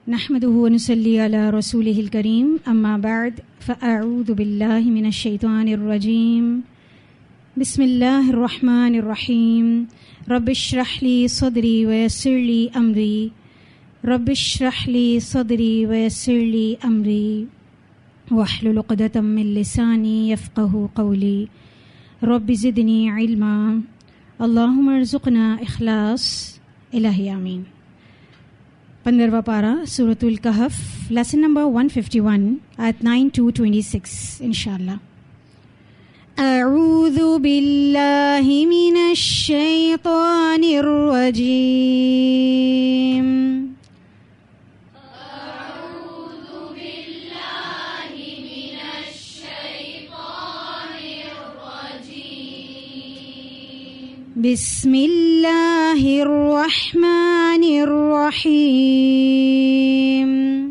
نحمده ونصلي على رسوله الكريم أما بعد فأعوذ بالله من الشيطان الرجيم بسم الله الرحمن الرحيم رب اشرح لي صدري ويسر لي أمري رب اشرح لي صدري ويسر لي أمري واحلل عقدة من لساني يفقه قولي رب زدني علما اللهم ارزقنا إخلاص إلهي آمين. 15वां पारा सूरतुल कहफ, लेसन नंबर 151 at 9 to 26 इंशाअल्लाह. अऊज़ु बिल्लाहि मिनश शैतानिर रजीम. अऊज़ु बिल्लाहि मिनश शैतानिर रजीम. बिस्मिल्लाहिर रहमानिर रहीम.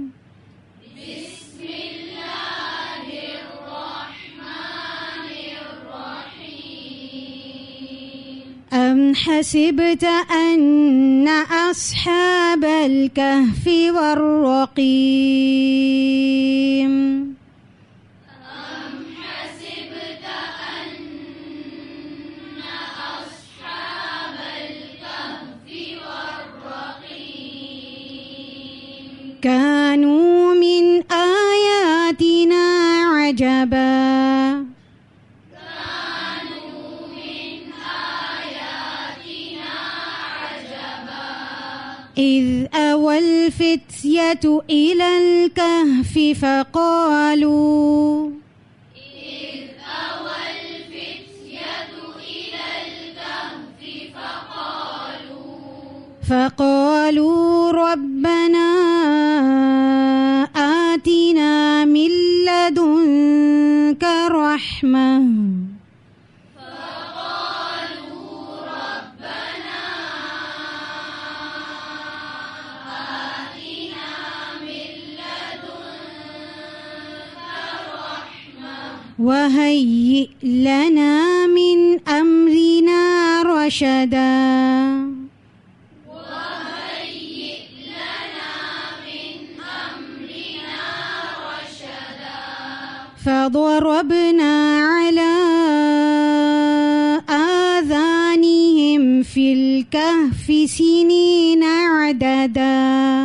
बिस्मिल्लाहिर रहमानिर रहीम. अम हसिबत अन्न अस्हाबल कहफि वर्रक़ीम. كانوا من آياتنا عجبا. إذ أوى الفتية إلى الكهف فقالوا ربنا آتنا من لدنك رحمة. وهيئ لنا من أمرنا رشدا. فضربنا على آذانهم في الكهف سنين عددا.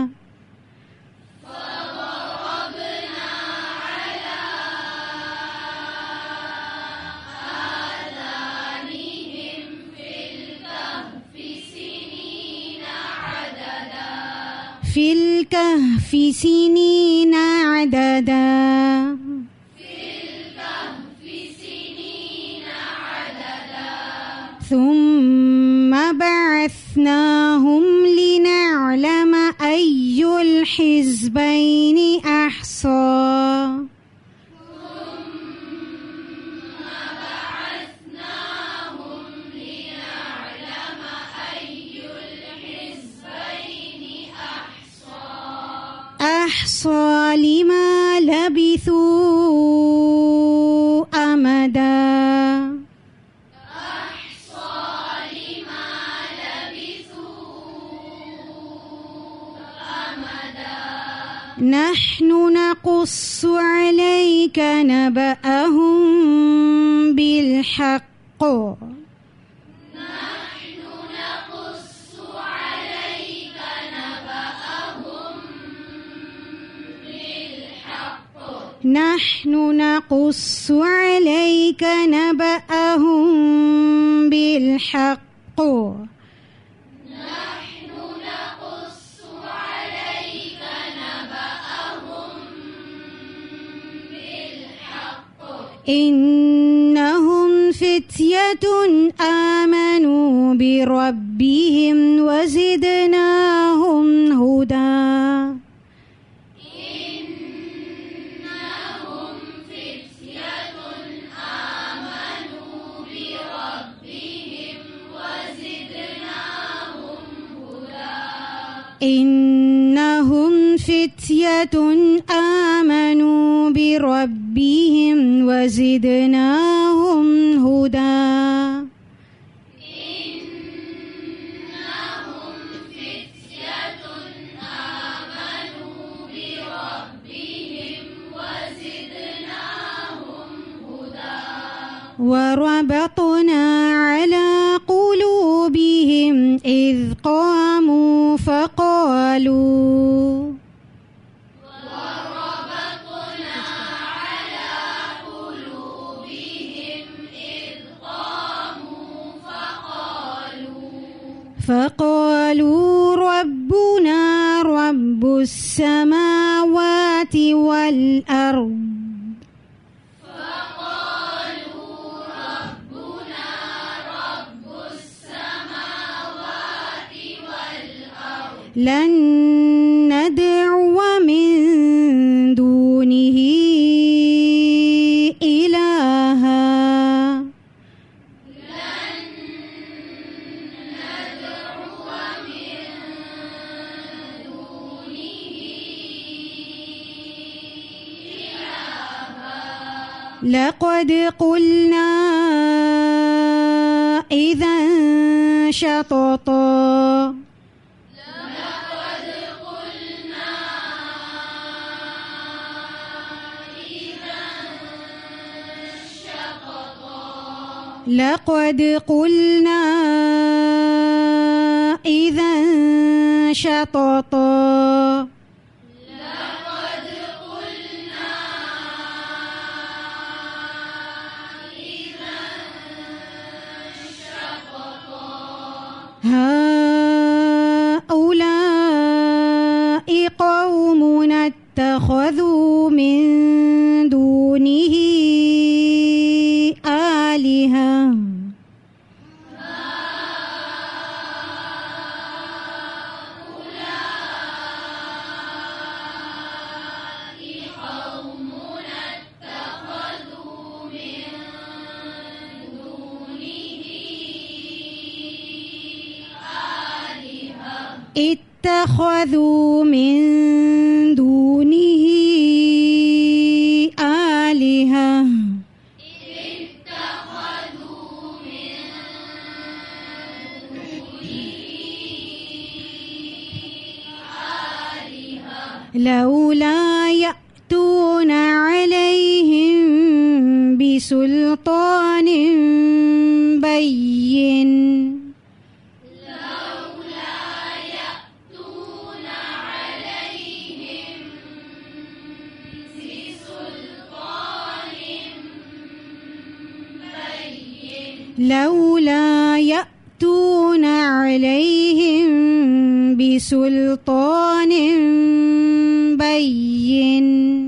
في الكهف سنين عددا. ثم بعثناهم لنعلم أي الحزبين أحصى. أحصى لما لبثوا أمدا. نحن نقص عليك نبأهم بالحق. نحن نقص عليك نبأهم بالحق. إنهم فتية آمنوا بربهم وزدناهم هدى. إنهم فتية آمنوا بربهم وزدناهم هدى. إنهم فتية آمنوا بربهم وزدناهم هدى. إنهم فتية آمنوا وربطنا على قلوبهم إذ قاموا فقالوا ربنا رب السماوات والأرض لن ندعو من دونه إلها لقد قلنا إذا شططا لقد قلنا إذا شططا هؤلاء قومنا اتخذوا من دونه آلهة اتخذوا من دونه آلهة لولا يأتون عليهم بسلطان بين لولا يأتون عليهم بسلطان بين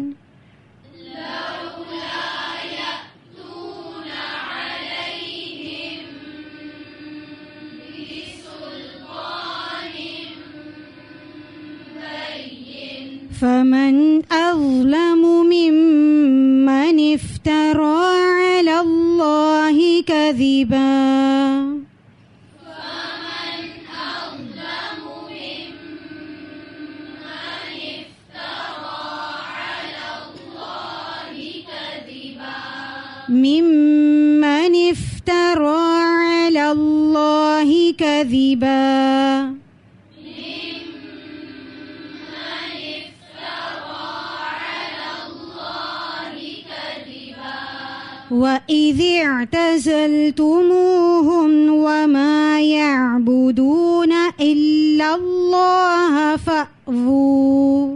فمن أظلم ممن افترى على الله كذبا ممن افترى على الله كذبا وإذ اعتزلتموهم وما يعبدون إلا الله فأووا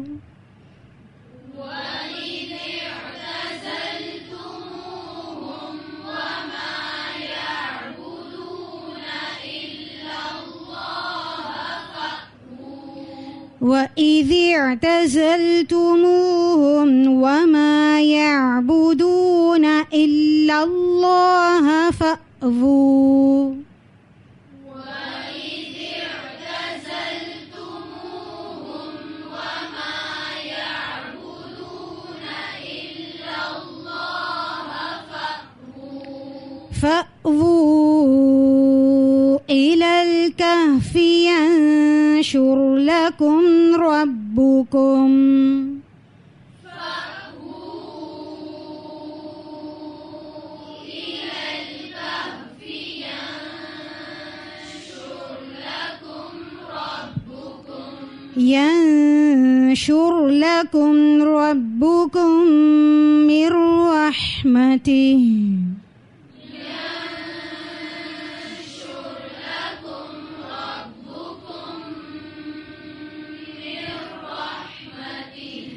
وإذ اعتزلتموهم وما يعبدون إلا الله فأووا وإذ اعتزلتموهم وما يعبدون إلا الله فأووا إلى الكهف ينشر لكم ربكم ينشر لكم ربكم من رحمته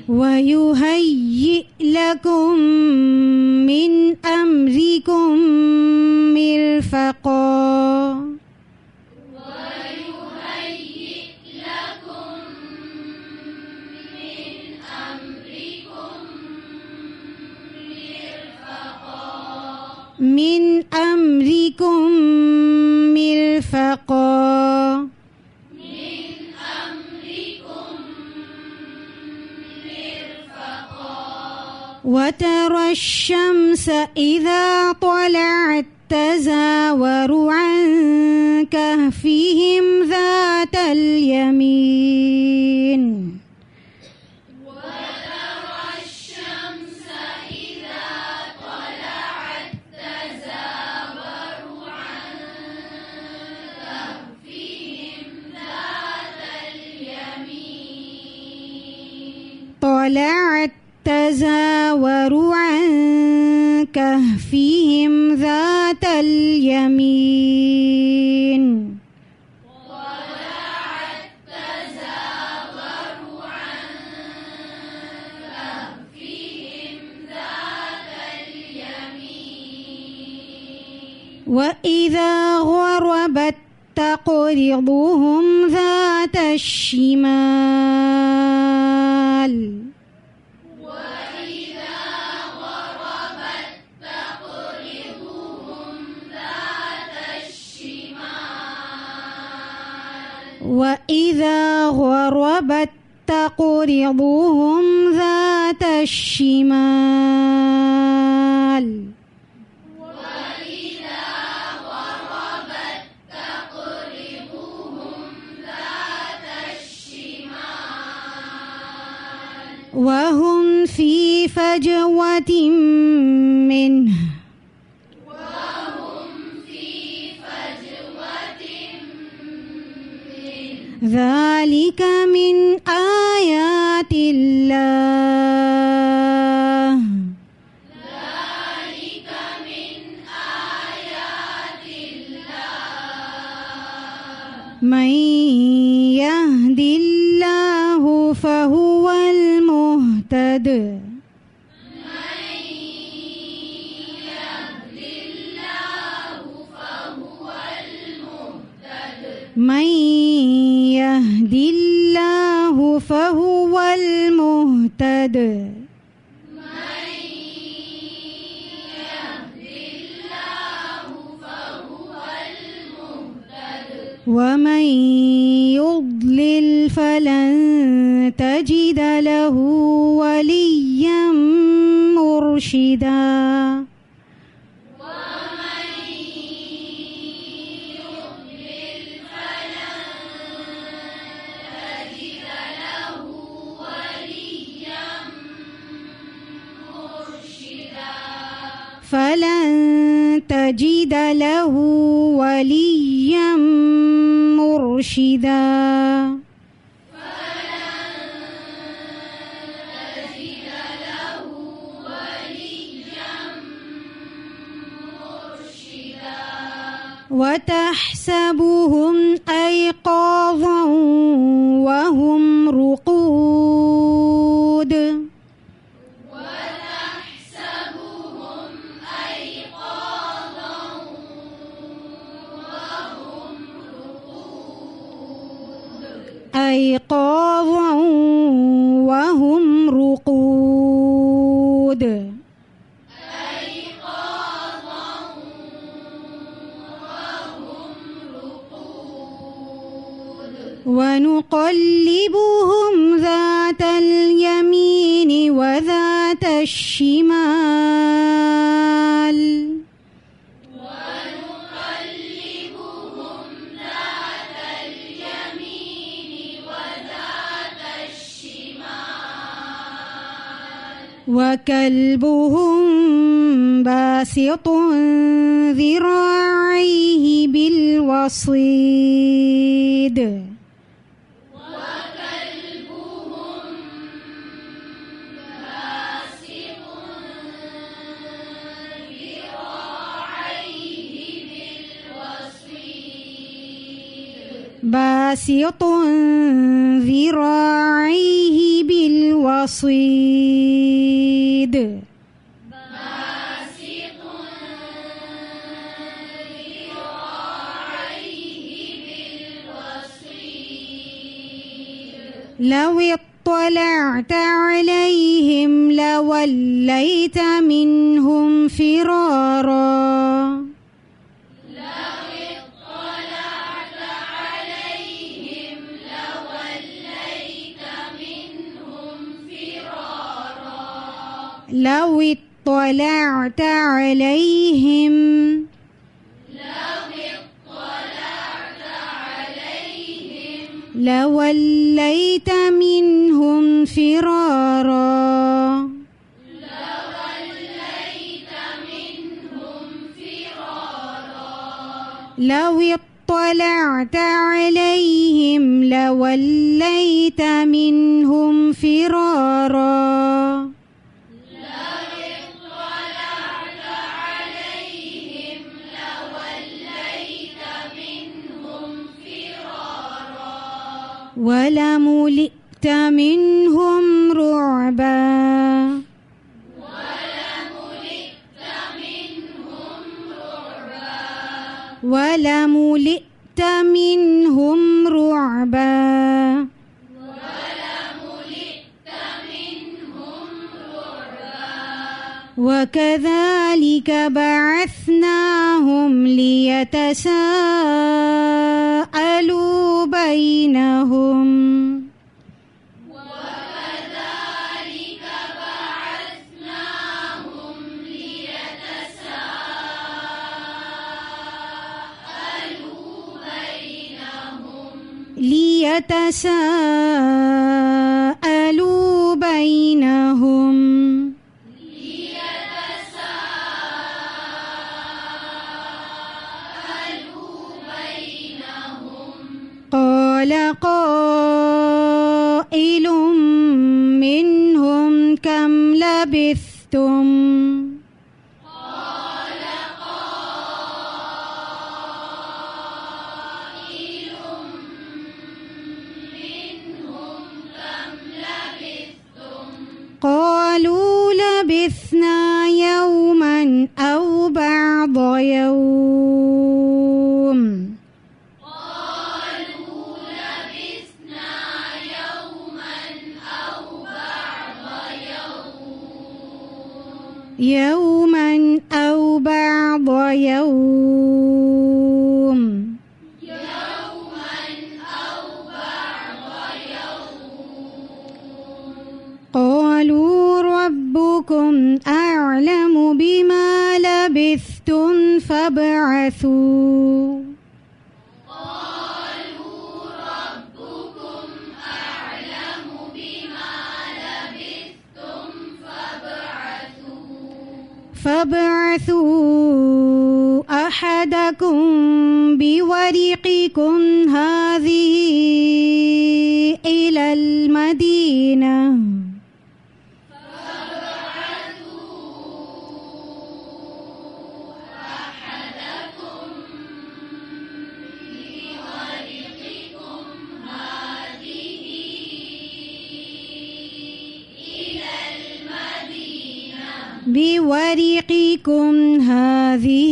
ويهيئ لكم من أمركم مرفقا من أمركم مرفقا وترى الشمس إذا طلعت تزاور عن كهفهم ذات اليمين طلعت تزاور عن كهفهم ذات اليمين وإذا غربت تقرضهم ذات الشمال وإذا غربت تقرضهم ذات الشمال وهم في فجوة منه ذلك من آيات الله من يهد الله فهو المهتد من يهد الله فهو المهتد ومن يضلل فلن تجد له وليا مرشدا فلن تجد له وليا مرشدا وتحسبهم أيقاظا وهم رقود أيقاظا وهم رقود ونقلبهم ذات اليمين وذات الشمال وكلبهم باسط ذراعيه بالوصيد باسط ذراعيه بالوصيد لو اطلعت عليهم لوليت منهم فرارا لو اطلعت عليهم لوليت منهم فرارا لو اطلعت عليهم لوليت منهم فرارا ولملئت منهم رعبا ولملئت منهم رعبا وكذلك بعثناهم ليتساءلوا بينهم ليتساءلوا بينهم قال قائل منهم كم لبثتم قالوا لبثنا يوما أو بعض يوم يوما أو بعض يوم قالوا ربكم أعلم بما لبثتم فابعثوا فابعثوا أحدكم بورقكم هذه إلى المدينة بورقكم هذه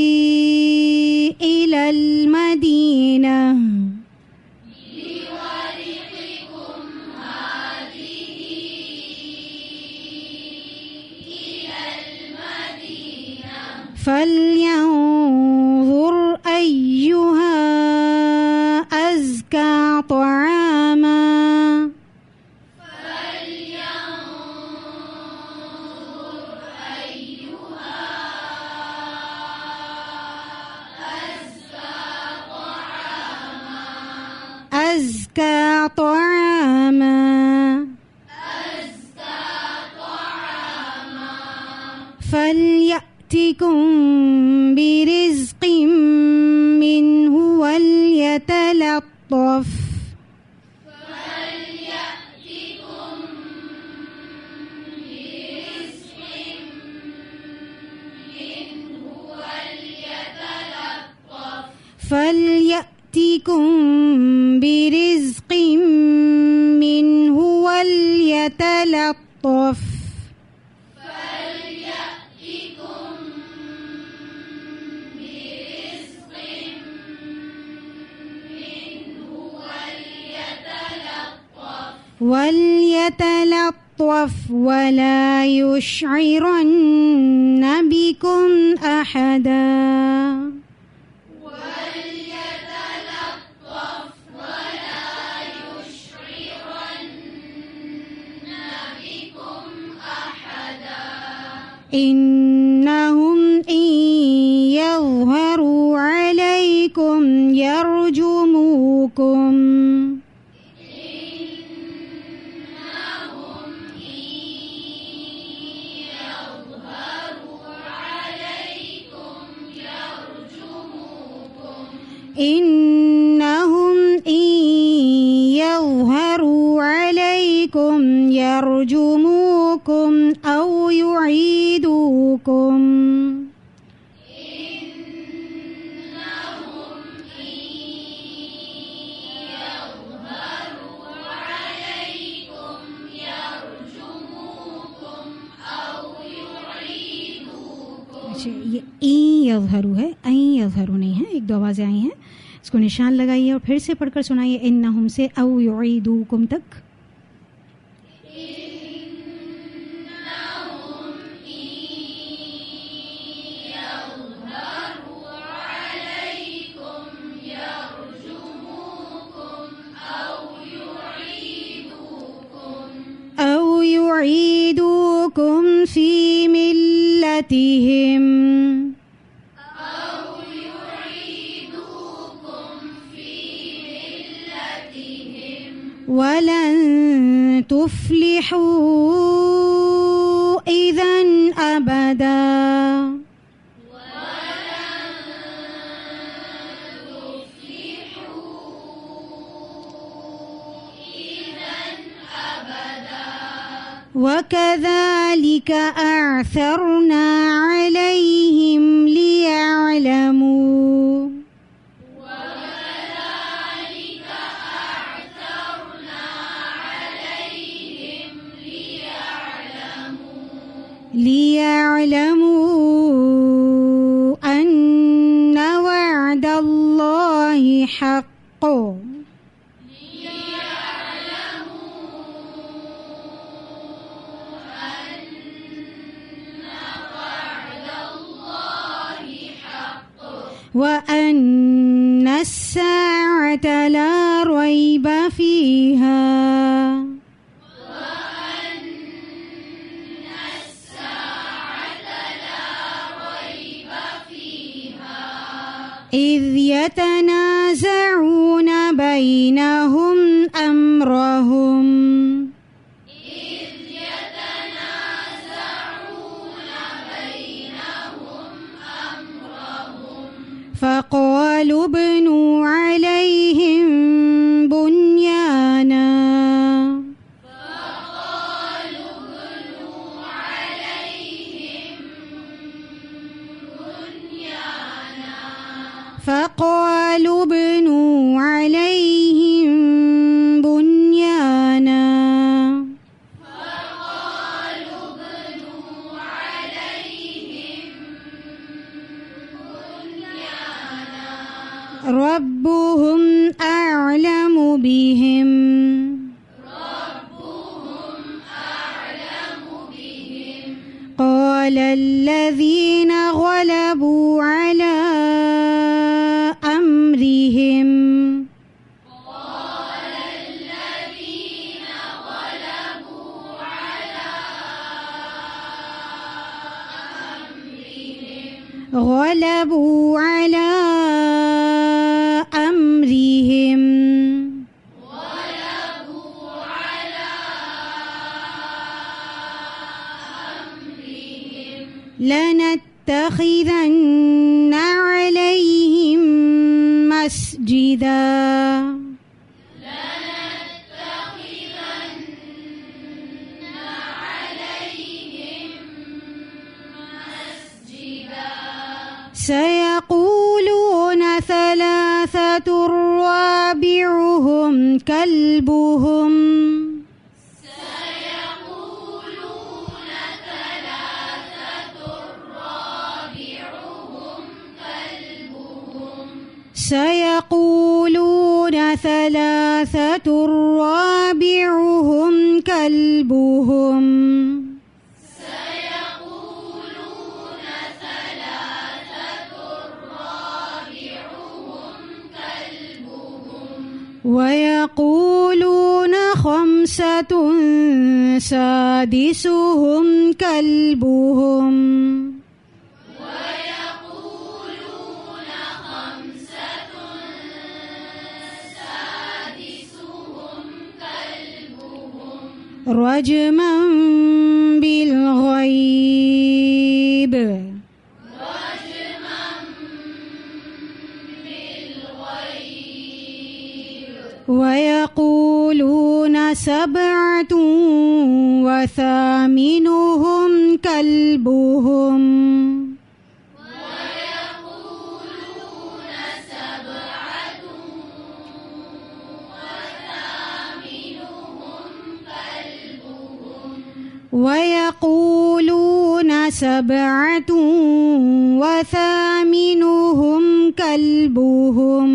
إلى المدينة فلينظر أيها أزكى طعاما أزكى طعاما فليأتكم برزق منه وليتلطف فليأتكم برزق منه وليتلطف وليتلطف ولا يشعرن بكم أحدا. إنهم إن يظهروا عليكم يرجموكم إنهم إن يظهروا عليكم يرجموكم أو يعيدوكم ये ई यज़हरु है, आई यज़हरु नहीं है, एक दो आवाज़ें आई हैं, इसको निशान लगाइए और फिर से पढ़कर सुनाइए इन्नहुम से औ युईदुकुम तक। औ युईदुकुम फी मिल्लतिहिम वलन तुफ्लिहू इज़न अबदा। वकज़ालिक अअ्सरना अलैहिम लियअलमू أن وعد الله حق وأن الساعة لا ريب فيها إذ يتنازعون بينهم أمرهم فقالوا ابنوا عليهم بنيانا فقالوا ابنوا عليهم بنيانا ربهم أعلم بهم قال الذين غلبوا على أمرهم غلبوا على أمرهم لنتخذن عليهم مسجدا سيقولون ثلاثة رابعهم كلبهم سيقولون ثلاثة رابعهم كلبهم ويقولون خمسة سادسهم كلبهم رجما بالغيب ويقولون سبعة وثامنهم كلبهم ويقولون سبعة وثامنهم كلبهم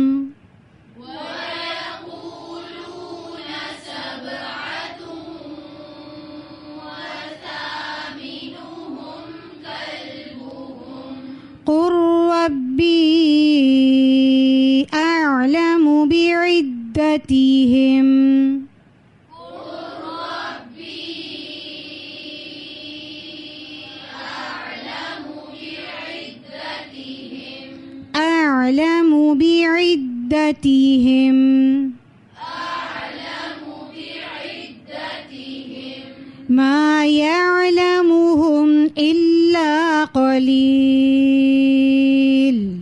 قل ربي أعلم بعدتهم أعلم بعدتهم ما يعلمهم إلا قليل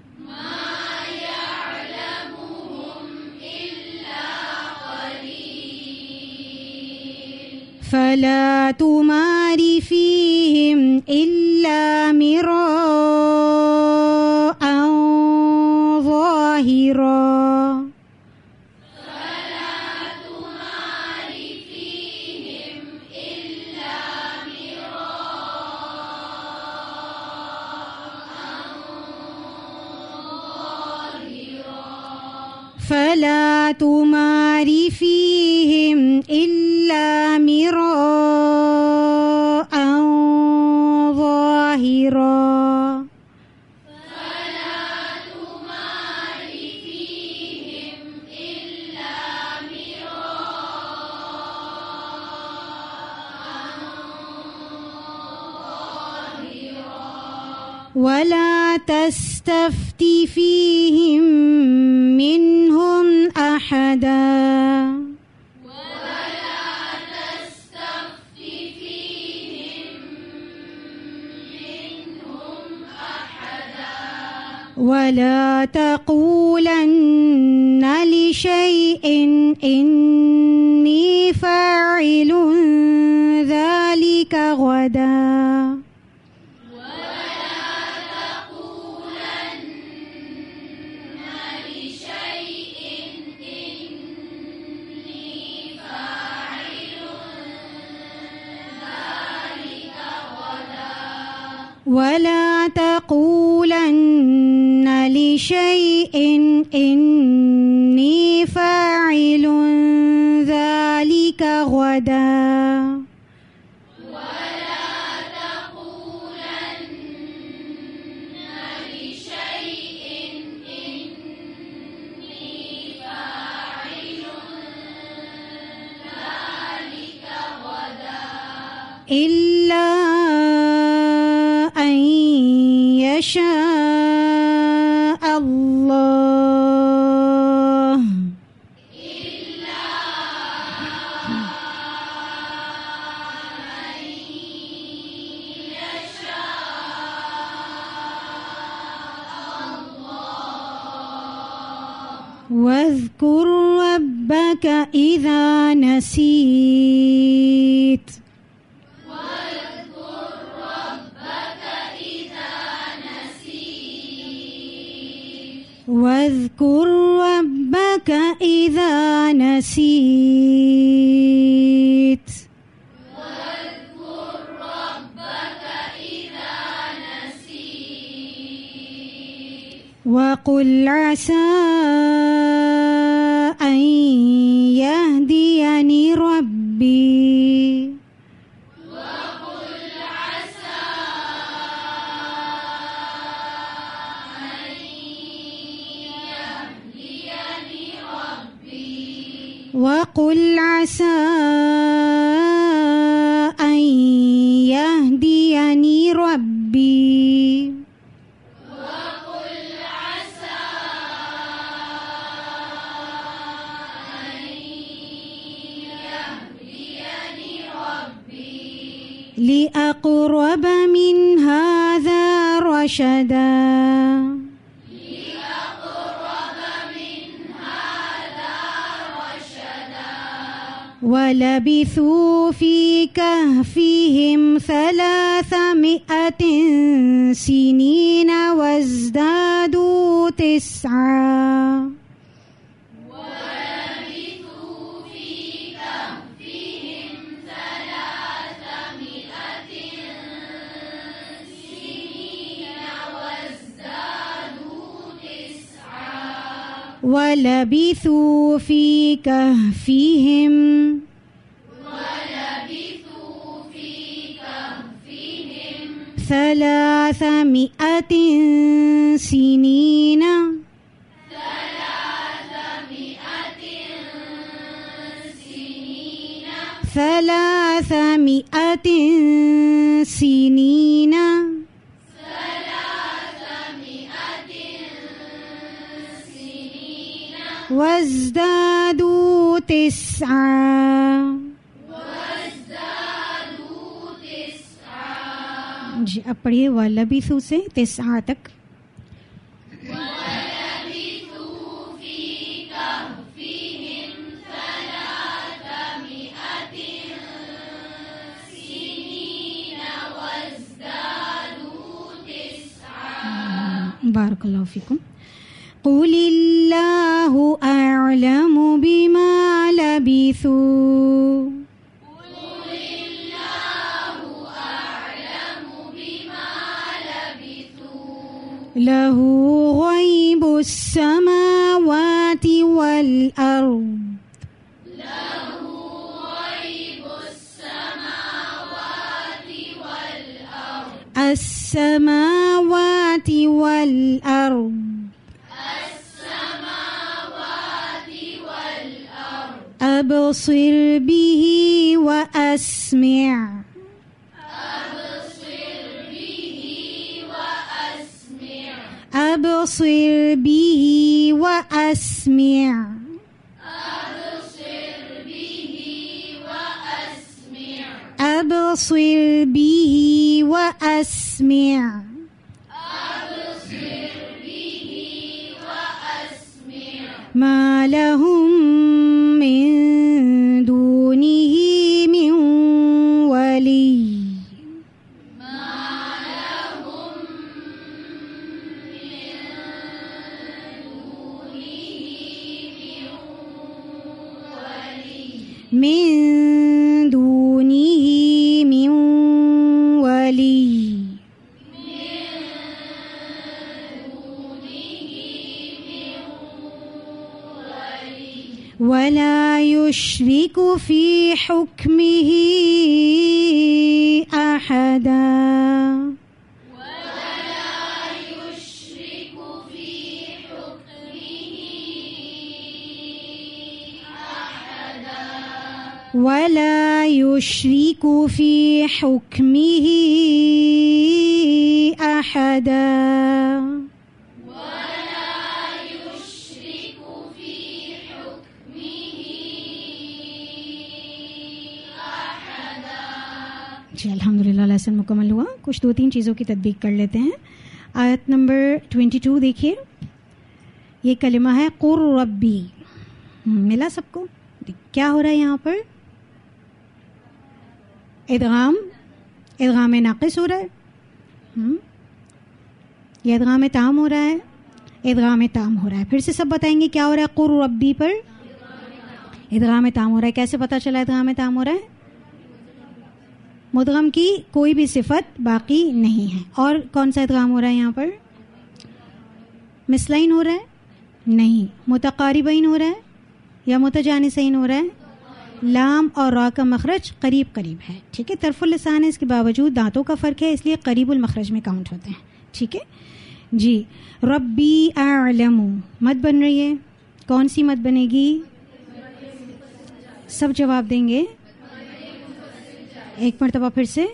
فلا تمار فيهم إلا مراء ظاهرا فلا تمار فيهم إلا مراء ظاهرا ولا تستفت فيهم منهم أحدا ولا تقولن لشيء إني فاعل ذلك غدا ولا تقولن لشيء إني فاعل ذلك غدا ولا تقولن لشيء إني فاعل ذلك غدا إلا يشاء الله إلا أن يشاء الله واذكر ربك إذا نسيت واذكر ربك إذا نسيت واذكر ربك إذا نسيت वक़ुल असा अन यहदियनी रब्बी वक़ुल असा अन यहदियनी रब्बी लिअक़रब मिन हाज़ा रशदा वलबिथू फ़ी कहफ़िहिम सलासमिअतिन सिनीन वज़दादू तिस्आ वलबिथू फ़ी कहफ़िहिम सलासमिअतिन सिनीन वज़दादू तिस्आ जी। अब पढ़िए वलबिथू से तिस्आ तक। बारकल्लाहु फीकुम। क़ुलिल्लाहु अअलमु बिमा लबिथू लहू ग़ैबुस समावाति वल अर्द अस्समावाति वल अर्द अबसिर बिही व अस्मिअ अबसिर बिही व अस्मिअ अबसिर बिही व अस्मिअ मा लहुम मिन दूनिही मिन वली मिन दूनिही मिन वली वला युश्रिकु फ़ी हुक्मिही अहदा वला युश्रिकु फ़ी हुक्मिही अहदा जी। अल्हम्दुलिल्लाह लेसन मुकम्मल हुआ। कुछ 2-3 चीज़ों की तदबीक कर लेते हैं। आयत नंबर 22 देखिए, ये कलिमा है कुर रब्बी। मिला सबको? क्या हो रहा है यहाँ पर? इदगाम नाक़िस हो रहा है, या इदगाम ताम हो रहा है? इदगाम ताम हो रहा है। फिर से सब बताएंगे क्या हो रहा है? कुर रब्बी पर इदगाम ताम हो रहा है। कैसे पता चला इदगाम ताम हो रहा है? मुदगम की कोई भी सिफत बाकी नहीं है। और कौन सा इदगाम हो रहा है यहाँ पर? मिसलाइन हो रहा है? नहीं। मुतकारिबैन हो रहा है या मुतजानिसैन हो रहा है? लाम और रा का मखरज करीब करीब है, ठीक है। तरफुल लिसान है, इसके बावजूद दांतों का फ़र्क है, इसलिए करीबुल मखरज में काउंट होते हैं, ठीक है जी। रब्बी अअलमु मद बन रही है, कौन सी मद बनेगी? सब जवाब देंगे, एक मरतबा फिर से।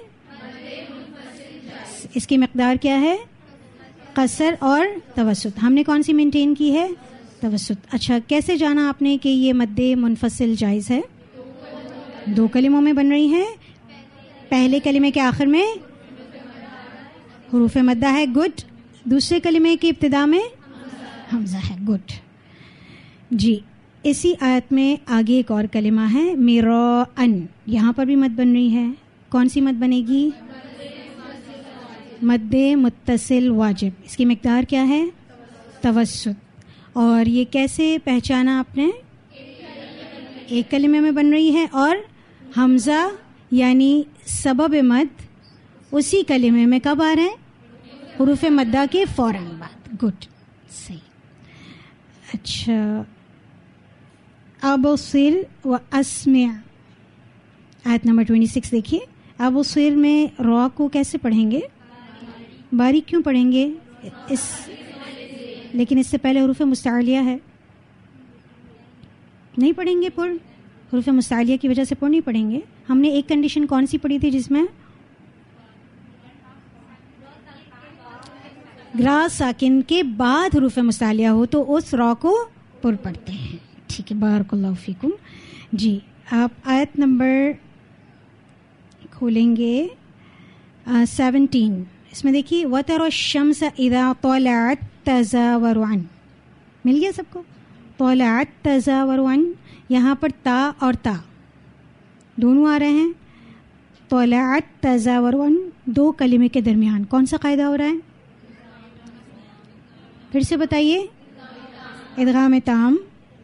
इसकी मकदार क्या है? कसर और तवसुत। हमने कौन सी मेंटेन की है? तवसुत। अच्छा, कैसे जाना आपने कि ये मद्दे मुनफसिल जायज़ है? 2 कलिमों में बन रही है। पहले कलिमे के आखिर में हुरूफ मद्दा है, गुड। दूसरे कलिमे की इब्तिदा में हमजा है, गुड जी। इसी आयत में आगे एक और कलिमा है मिराअन, यहाँ पर भी मद बन रही है। कौन सी मद बनेगी? मद्दे मुत्तसिल वाजिब। इसकी मिकदार क्या है? तवस्सुत। और ये कैसे पहचाना आपने? एक कलिमे में बन रही है और हमजा यानी सबब मद उसी कलिमे में कब आ रहे हैं? हुरूफ मद्दा के फौरन बाद, गुड, सही। अच्छा, अबसिर व अस्मिअ, आयत नंबर 26 देखिए। अबसिर में रॉ को कैसे पढ़ेंगे? बारीक क्यों पढ़ेंगे? लेकिन इससे पहले हुरूफ मुस्तालिया है, नहीं पढ़ेंगे पुर। हुरूफ मुस्तालिया की वजह से पुर नहीं पढ़ेंगे। हमने एक कंडीशन कौन सी पढ़ी थी जिसमें ग्रा साकिन के बाद हुरूफ मुस्तालिया हो तो उस रॉ को पुर पढ़ते हैं, ठीक है। बारकल्लाहु फीकुम जी। आप आयत नंबर खोलेंगे 17। इसमें देखिए वतरा शम्स इदा तलअत तज़ावरु अन, मिल गया सबको? तलअत तज़ावरु अन, यहाँ पर ता और ता दोनों आ रहे हैं। तलअत तज़ावरु अन, 2 कलिमे के दरमियान कौन सा कायदा हो रहा है? फिर से बताइए। इदगाम ताम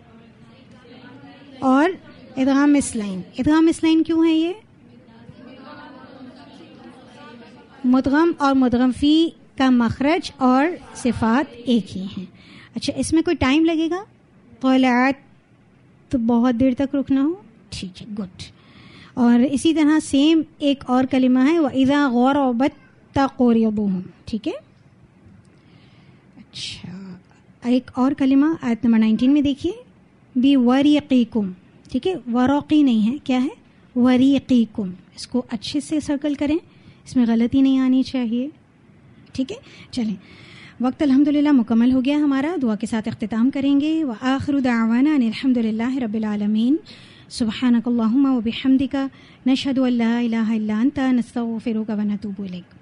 और इदगाम मिसलाइन। इदगाम मिसलाइन क्यों है ये? मुदगम और मुदगम फी का मखरज और सिफात एक ही हैं। अच्छा, इसमें कोई टाइम लगेगा? तलअत तो बहुत देर तक रुकना हो, ठीक है, गुड। और इसी तरह सेम एक और कलिमा है व इज़ा ग़रबत तक़रिबुहुम, ठीक है। अच्छा, एक और कलिमा आयत नंबर 19 में देखिए, बी वरीक़ीकुम, ठीक है। वरक़ी नहीं है, क्या है? वरीक़ीकुम। इसको अच्छे से सर्कल करें, इसमें गलती नहीं आनी चाहिए, ठीक है। चलें, वक्त अल्हम्दुलिल्लाह मुकम्मल हो गया हमारा। दुआ के साथ इख्तिताम करेंगे। व आखिरु दाअवाना अल्हम्दुलिल्लाहि रब्बिल आलमीन। सुब्हानकल्लाहुम्मा व बिहम्दिका नशहदु अल्ला इलाहा इल्ला अंता नस्तगफिरुका व नतूबु इलैक।